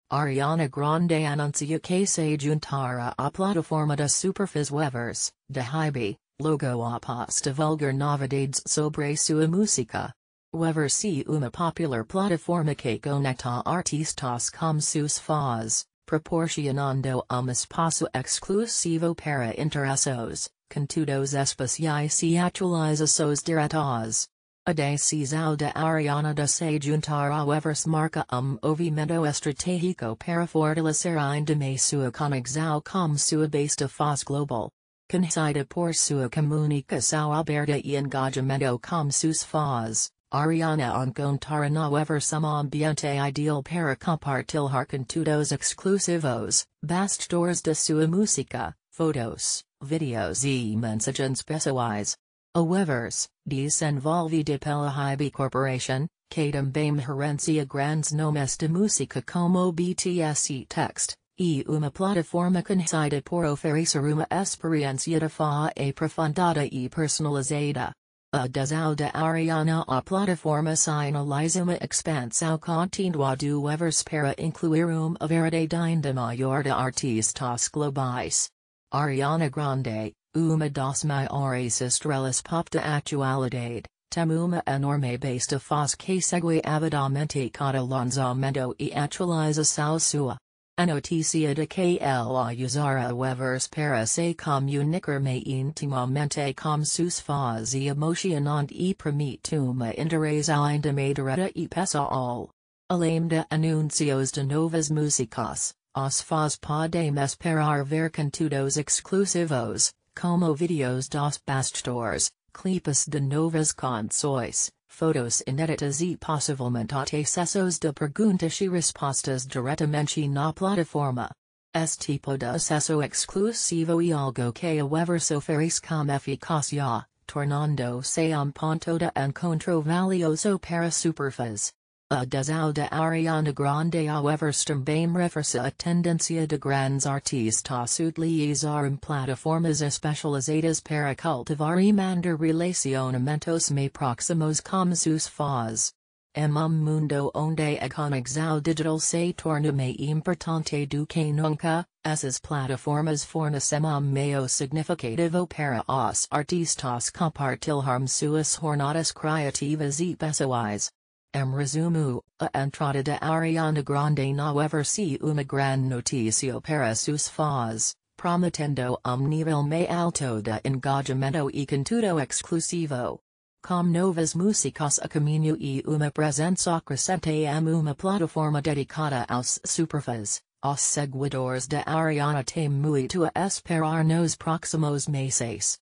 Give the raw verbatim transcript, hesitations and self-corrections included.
Ariana Grande anuncia que se juntará a plataforma de Superfan Weverse, de H Y B E, logo após divulgar novidades sobre sua música. Weverse é uma popular plataforma que conecta artistas com seus fãs, proporcionando um espaço exclusivo para interessados, conteúdos especiais e atualizações diretas. A decisão de Ariana de se juntar a Weverse marca um movimento estratégico para fortalecer ainda mais sua conexão com sua base de fãs global. Conhecida por sua comunicação aberta e engajamento com seus fãs, Ariana encontrará na Weverse um ambiente ideal para compartilhar conteúdos exclusivos, bastidores de sua música, fotos, vídeos e mensagens pessoais. A Weverse, desenvolvida pela H Y B E Corporation, que também gerencia grandes nomes de música como B T S e Text, é uma plataforma conhecida por oferecer uma experiência de fã aprofundada e personalizada. A decisão de Ariana a plataforma sinaliza uma expansão contínua do Weverse para incluir uma variedade ainda maior de artistas globais. Ariana Grande, uma das maiores estrelas pop da atualidade, tem uma enorme base de fãs que segue avidamente cada lançamento e atualização sua. A notícia de que ela usará a Weverse para se comunicar mais intimamente com seus fãs e emocionante e permite uma interação ainda mais direta e pessoal. Além de anúncios de novas músicas, os fãs podem esperar ver conteúdos exclusivos, como vídeos dos bastidores, clipes de novas canções, fotos inéditas e possivelmente acessos de perguntas e respostas diretamente na plataforma. Este tipo de acesso exclusivo é algo que a Weverse oferece com eficácia, tornando-se um ponto de encontro valioso para superfãs. A decisão de Ariana Grande a Weverse também reforça a tendência de grandes artistas utilizarem plataformas especializadas para cultivar e manter relacionamentos mais próximos com seus fãs. Em um mundo onde a conexão digital se torna mais importante do que nunca, essas plataformas fornecem um meio significativo para os artistas compartilharem suas jornadas criativas e pessoais. Em resumo, a entrada de Ariana Grande na Weverse é uma grande notícia para seus fãs, prometendo um nível mais alto de engajamento e conteúdo exclusivo. Com novas músicas a caminho e uma presença crescente em uma plataforma dedicada aos superfãs, os seguidores de Ariana têm muito a esperar nos próximos meses.